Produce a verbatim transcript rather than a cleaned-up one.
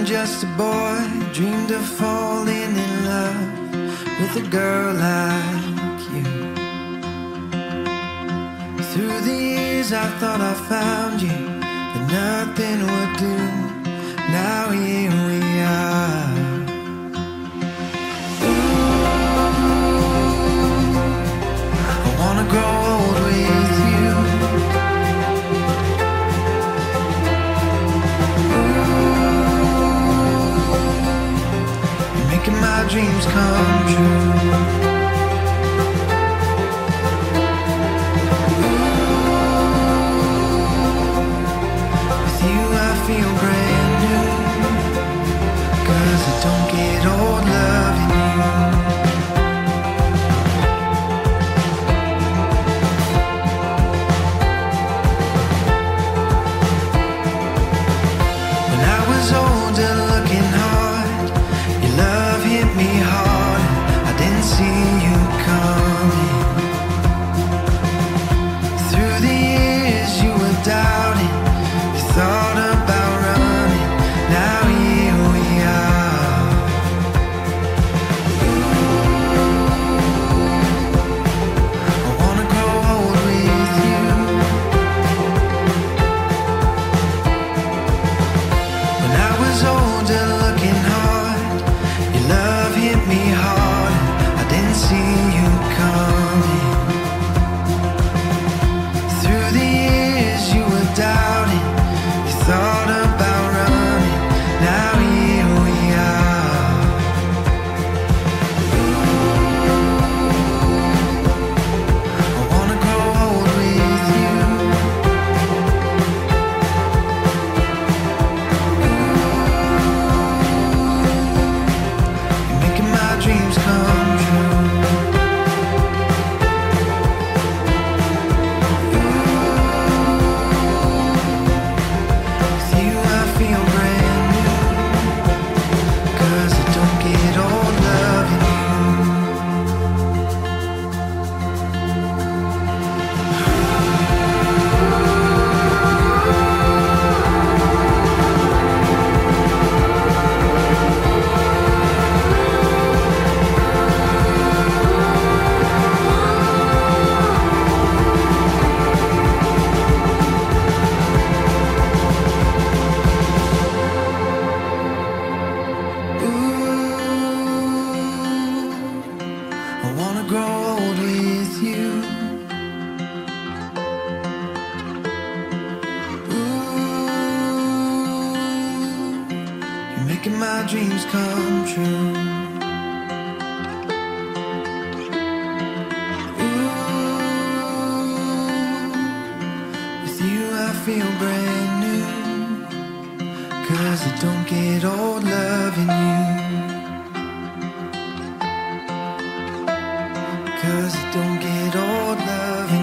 just a boy, dreamed of falling in love with a girl like you. Through the years I thought I found you, but nothing would do. Now here we are. Ooh, I wanna grow old with you. Making my dreams come true. With you I feel brand new, 'cause I don't get old loving you. When I was older looking hard, your love hit me hard. I didn't see you coming. Through the years you were doubting, you thought about running. Now here we are. Ooh, I wanna grow old with you. When I was older looking hard, your love hit me hard. I didn't see you coming. Through the years you were doubting, you thought about running. Now here we are. Ooh, I wanna grow old with you. You're making my dreams come true. With you I feel brand new, 'cause I don't get old loving you. Ooh, I wanna grow old with you. Ooh, you're making my dreams come true. Ooh, with you I feel brand new, 'cause I don't get old loving you. 'Cause I don't get old loving